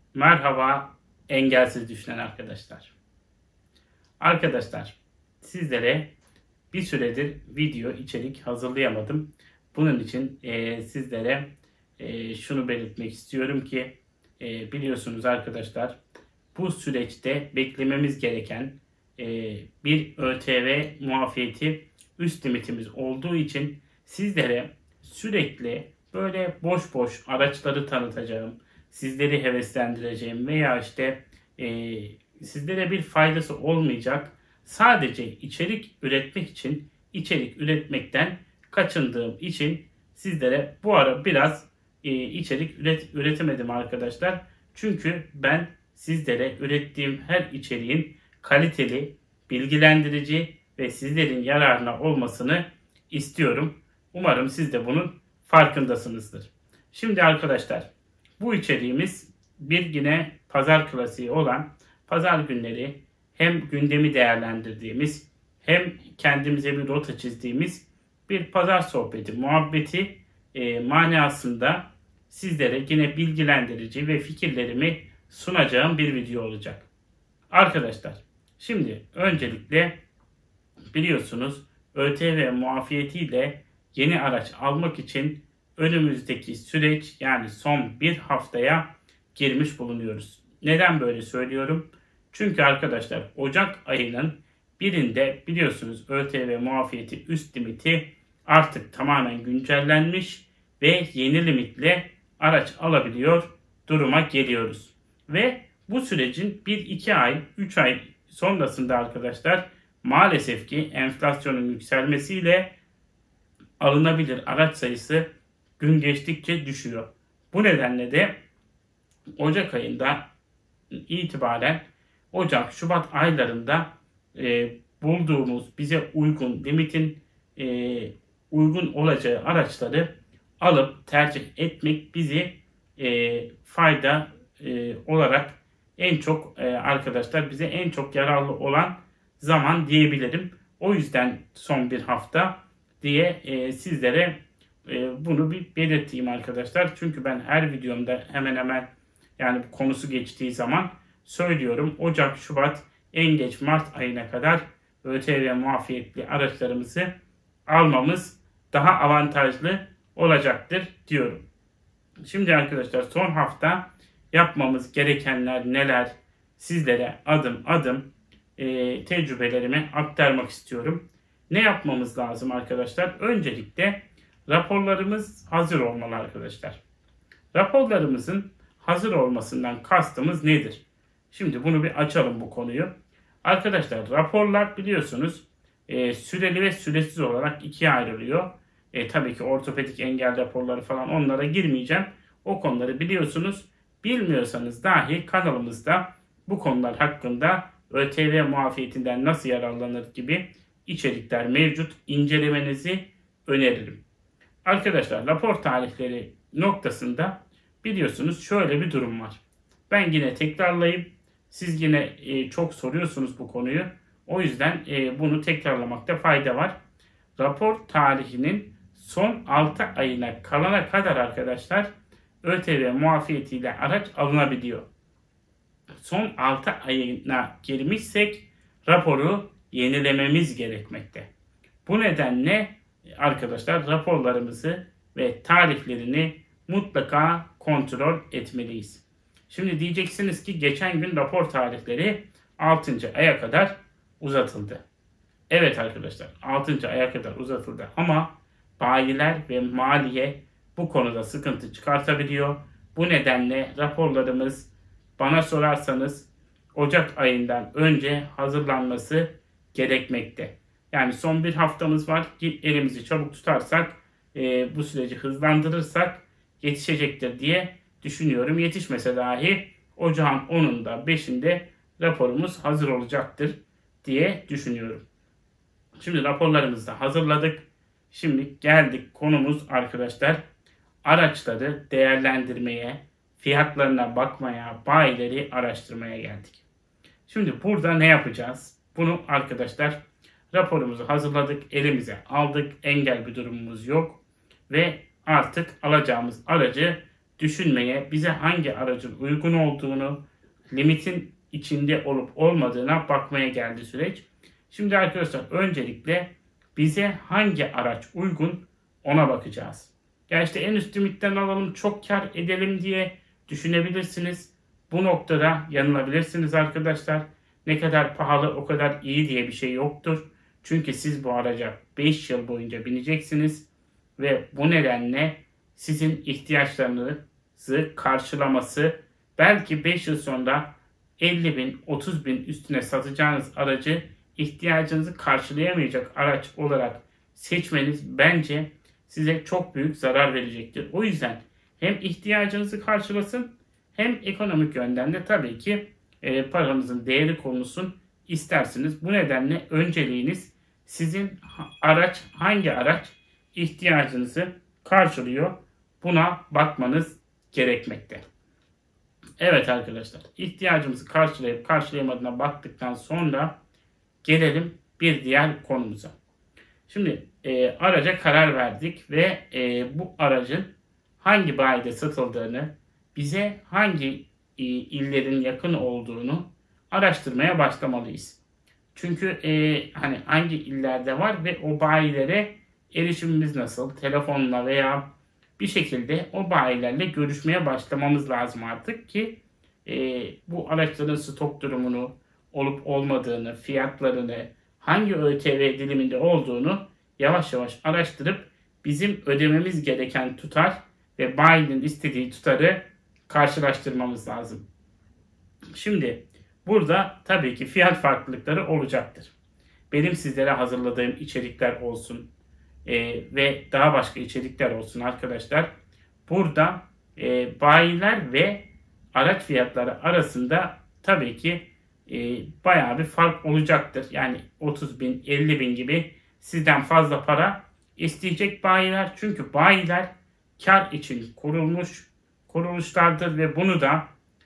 Merhaba engelsiz düşünen arkadaşlar. Arkadaşlar sizlere bir süredir video içerik hazırlayamadım. Bunun için sizlere şunu belirtmek istiyorum ki biliyorsunuz arkadaşlar bu süreçte beklememiz gereken bir ÖTV muafiyeti üst limitimiz olduğu için sizlere sürekli böyle boş boş araçları tanıtacağım, sizleri heveslendireceğim veya sizlere bir faydası olmayacak sadece içerik üretmek için içerik üretmekten kaçındığım için sizlere bu ara biraz içerik üretemedim arkadaşlar. Çünkü ben sizlere ürettiğim her içeriğin kaliteli, bilgilendirici ve sizlerin yararına olmasını istiyorum. Umarım siz de bunun farkındasınızdır. Şimdi arkadaşlar bu içeriğimiz bir yine pazar klasiği olan pazar günleri hem gündemi değerlendirdiğimiz hem kendimize bir rota çizdiğimiz bir pazar sohbeti, muhabbeti manasında sizlere yine bilgilendirici ve fikirlerimi sunacağım bir video olacak. Arkadaşlar şimdi öncelikle biliyorsunuz ÖTV muafiyetiyle yeni araç almak için önümüzdeki süreç yani son bir haftaya girmiş bulunuyoruz. Neden böyle söylüyorum? Çünkü arkadaşlar Ocak ayının birinde biliyorsunuz ÖTV muafiyeti üst limiti artık tamamen güncellenmiş ve yeni limitle araç alabiliyor duruma geliyoruz. Ve bu sürecin 1-2 ay, 3 ay sonrasında arkadaşlar maalesef ki enflasyonun yükselmesiyle alınabilir araç sayısı gün geçtikçe düşüyor. Bu nedenle de Ocak ayında itibaren Ocak-Şubat aylarında bulduğumuz bize uygun limitin uygun olacağı araçları alıp tercih etmek bizi fayda olarak en çok arkadaşlar bize en çok yararlı olan zaman diyebilirim. O yüzden son bir hafta diye sizlere bunu bir belirteyim arkadaşlar. Çünkü ben her videomda hemen hemen yani konusu geçtiği zaman söylüyorum. Ocak, Şubat, en geç Mart ayına kadar ÖTV muafiyetli araçlarımızı almamız daha avantajlı olacaktır diyorum. Şimdi arkadaşlar son hafta yapmamız gerekenler neler sizlere adım adım tecrübelerimi aktarmak istiyorum. Ne yapmamız lazım arkadaşlar? Öncelikle raporlarımız hazır olmalı arkadaşlar. Raporlarımızın hazır olmasından kastımız nedir? Şimdi bunu bir açalım bu konuyu. Arkadaşlar raporlar biliyorsunuz süreli ve süresiz olarak ikiye ayrılıyor. Tabii ki ortopedik engel raporları falan onlara girmeyeceğim. O konuları biliyorsunuz. Bilmiyorsanız dahi kanalımızda bu konular hakkında ÖTV muafiyetinden nasıl yararlanır gibi içerikler mevcut. İncelemenizi öneririm. Arkadaşlar rapor tarihleri noktasında biliyorsunuz şöyle bir durum var. Ben yine tekrarlayayım. Siz yine çok soruyorsunuz bu konuyu. O yüzden bunu tekrarlamakta fayda var. Rapor tarihinin son 6 ayına kalana kadar arkadaşlar ÖTV muafiyetiyle araç alınabiliyor. Son 6 ayına girmişsek raporu yenilememiz gerekmekte. Bu nedenle arkadaşlar raporlarımızı ve tarihlerini mutlaka kontrol etmeliyiz. Şimdi diyeceksiniz ki geçen gün rapor tarihleri 6. aya kadar uzatıldı. Evet arkadaşlar 6. aya kadar uzatıldı ama bayiler ve maliye bu konuda sıkıntı çıkartabiliyor. Bu nedenle raporlarımız bana sorarsanız Ocak ayından önce hazırlanması gerekmekte. Yani son bir haftamız var ki elimizi çabuk tutarsak bu süreci hızlandırırsak yetişecektir diye düşünüyorum. Yetişmese dahi ocağın 10'unda 5'inde raporumuz hazır olacaktır diye düşünüyorum. Şimdi raporlarımızı da hazırladık. Şimdi geldik konumuz arkadaşlar araçları değerlendirmeye, fiyatlarına bakmaya, bayileri araştırmaya geldik. Şimdi burada ne yapacağız? Bunu arkadaşlar raporumuzu hazırladık, elimize aldık, engel bir durumumuz yok ve artık alacağımız aracı düşünmeye, bize hangi aracın uygun olduğunu, limitin içinde olup olmadığına bakmaya geldi süreç. Şimdi arkadaşlar öncelikle bize hangi araç uygun ona bakacağız. Ya işte en üst limitten alalım, çok kar edelim diye düşünebilirsiniz. Bu noktada yanılabilirsiniz arkadaşlar. Ne kadar pahalı o kadar iyi diye bir şey yoktur. Çünkü siz bu araca 5 yıl boyunca bineceksiniz ve bu nedenle sizin ihtiyaçlarınızı karşılaması, belki 5 yıl sonra 50 bin, 30 bin üstüne satacağınız aracı ihtiyacınızı karşılayamayacak araç olarak seçmeniz bence size çok büyük zarar verecektir. O yüzden hem ihtiyacınızı karşılasın hem ekonomik yönden de tabii ki paranızın değeri konulsun istersiniz. Bu nedenle önceliğiniz sizin hangi araç ihtiyacınızı karşılıyor, buna bakmanız gerekmekte. Evet arkadaşlar, ihtiyacımızı karşılayıp karşılayamadığına baktıktan sonra gelelim bir diğer konumuza. Şimdi araca karar verdik ve bu aracın hangi bayide satıldığını, bize hangi illerin yakın olduğunu araştırmaya başlamalıyız. Çünkü hani hangi illerde var ve o bayilere erişimimiz nasıl, telefonla veya bir şekilde o bayilerle görüşmeye başlamamız lazım artık ki bu araçların stok durumunu, olup olmadığını, fiyatlarını, hangi ÖTV diliminde olduğunu yavaş yavaş araştırıp bizim ödememiz gereken tutar ve bayinin istediği tutarı karşılaştırmamız lazım. Şimdi burada tabii ki fiyat farklılıkları olacaktır. Benim sizlere hazırladığım içerikler olsun ve daha başka içerikler olsun arkadaşlar. Burada bayiler ve araç fiyatları arasında tabii ki bayağı bir fark olacaktır. Yani 30 bin, 50 bin gibi sizden fazla para isteyecek bayiler. Çünkü bayiler kar için kuruluşlardır ve bunu da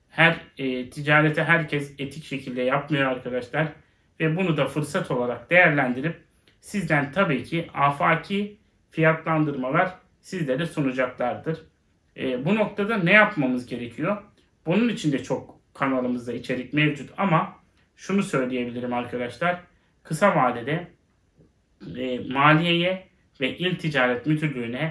ticarete herkes etik şekilde yapmıyor arkadaşlar. Ve bunu da fırsat olarak değerlendirip sizden tabii ki afaki fiyatlandırmalar sizlere sunacaklardır. Bu noktada ne yapmamız gerekiyor? Bunun için de çok kanalımızda içerik mevcut ama şunu söyleyebilirim arkadaşlar. Kısa vadede maliyeye ve İl Ticaret Müdürlüğü'ne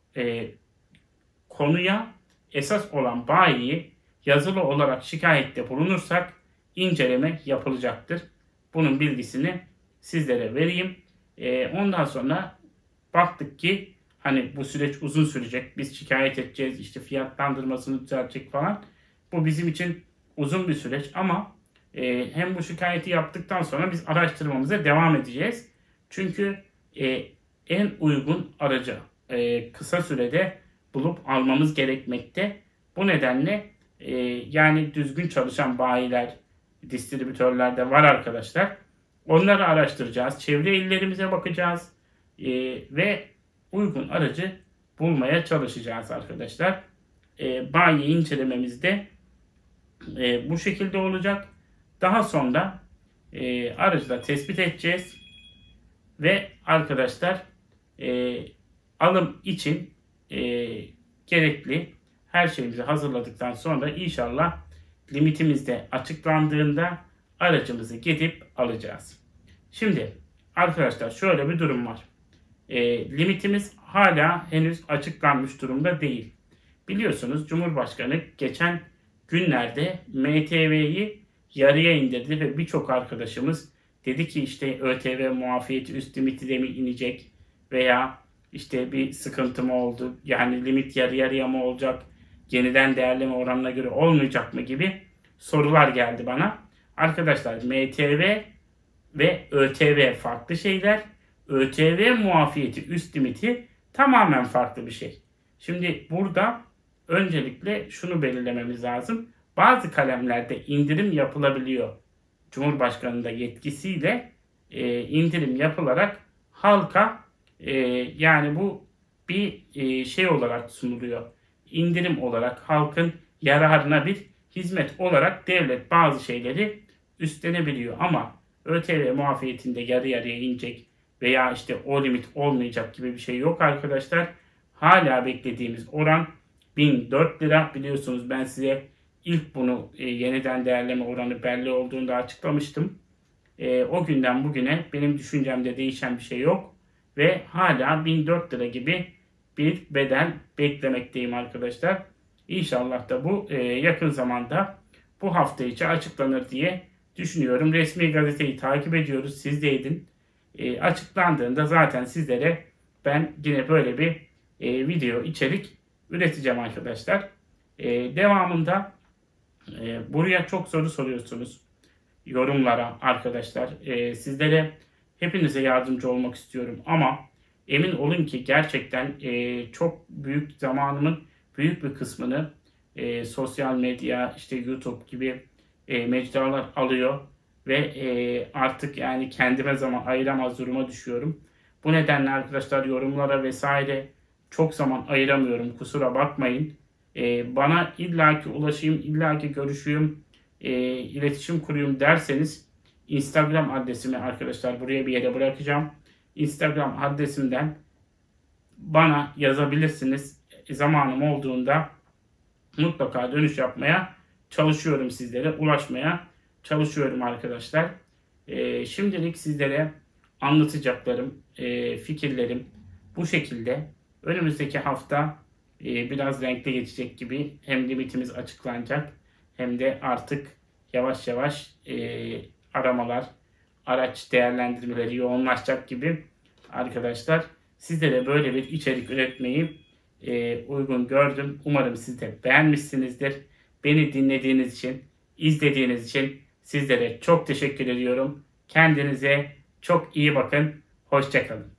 konuya esas olan bayiyi yazılı olarak şikayette bulunursak inceleme yapılacaktır. Bunun bilgisini sizlere vereyim. Ondan sonra baktık ki hani bu süreç uzun sürecek. Biz şikayet edeceğiz, işte fiyatlandırmasını düzeltecek falan. Bu bizim için uzun bir süreç ama hem bu şikayeti yaptıktan sonra biz araştırmamıza devam edeceğiz. Çünkü en uygun aracı kısa sürede bulup almamız gerekmekte. Bu nedenle yani düzgün çalışan bayiler, distribütörler de var arkadaşlar. Onları araştıracağız. Çevre illerimize bakacağız. Ve uygun aracı bulmaya çalışacağız arkadaşlar. Bayi incelememizde bu şekilde olacak. Daha sonra aracı da tespit edeceğiz. Ve arkadaşlar alım için gerekli her şeyimizi hazırladıktan sonra inşallah limitimiz de açıklandığında aracımızı gidip alacağız. Şimdi arkadaşlar şöyle bir durum var. Limitimiz hala henüz açıklanmış durumda değil. Biliyorsunuz Cumhurbaşkanı geçen günlerde MTV'yi yarıya indirdi ve birçok arkadaşımız dedi ki işte ÖTV muafiyeti üst limiti de mi inecek veya işte bir sıkıntı mı oldu? Yani limit yarı yarıya mı olacak? Yeniden değerleme oranına göre olmayacak mı gibi sorular geldi bana. Arkadaşlar MTV ve ÖTV farklı şeyler. ÖTV muafiyeti üst limiti tamamen farklı bir şey. Şimdi burada öncelikle şunu belirlememiz lazım. Bazı kalemlerde indirim yapılabiliyor. Cumhurbaşkanı'nın da yetkisiyle indirim yapılarak halka yani bu bir şey olarak sunuluyor. İndirim olarak halkın yararına bir hizmet olarak devlet bazı şeyleri üstlenebiliyor. Ama ÖTV muafiyetinde yarı yarıya inecek veya işte o limit olmayacak gibi bir şey yok arkadaşlar. Hala beklediğimiz oran 1004 lira. Biliyorsunuz ben size ilk bunu yeniden değerleme oranı belli olduğunda açıklamıştım. O günden bugüne benim düşüncemde değişen bir şey yok. Ve hala 1004 lira gibi bir bedel beklemekteyim arkadaşlar. İnşallah da bu yakın zamanda bu hafta içi açıklanır diye düşünüyorum. Resmi gazeteyi takip ediyoruz. Siz de edin. Açıklandığında zaten sizlere ben yine böyle bir video içerik üreteceğim arkadaşlar. Devamında buraya çok soru soruyorsunuz yorumlara arkadaşlar. Sizlere hepinize yardımcı olmak istiyorum ama emin olun ki gerçekten çok büyük zamanımın büyük bir kısmını sosyal medya, işte YouTube gibi mecralar alıyor ve artık yani kendime zaman ayıramaz duruma düşüyorum. Bu nedenle arkadaşlar yorumlara vesaire çok zaman ayıramıyorum. Kusura bakmayın. Bana illaki ulaşayım, illaki görüşeyim, iletişim kurayım derseniz Instagram adresimi arkadaşlar buraya bir yere bırakacağım. Instagram adresimden bana yazabilirsiniz. Zamanım olduğunda mutlaka dönüş yapmaya çalışıyorum, sizlere ulaşmaya çalışıyorum arkadaşlar. Şimdilik sizlere anlatacaklarım, fikirlerim bu şekilde. Önümüzdeki hafta biraz renkli geçecek gibi, hem limitimiz açıklanacak hem de artık yavaş yavaş aramalar, araç değerlendirmeleri yoğunlaşacak gibi arkadaşlar. Sizlere böyle bir içerik üretmeyi uygun gördüm. Umarım siz de beğenmişsinizdir. Beni dinlediğiniz için, izlediğiniz için sizlere çok teşekkür ediyorum. Kendinize çok iyi bakın. Hoşça kalın.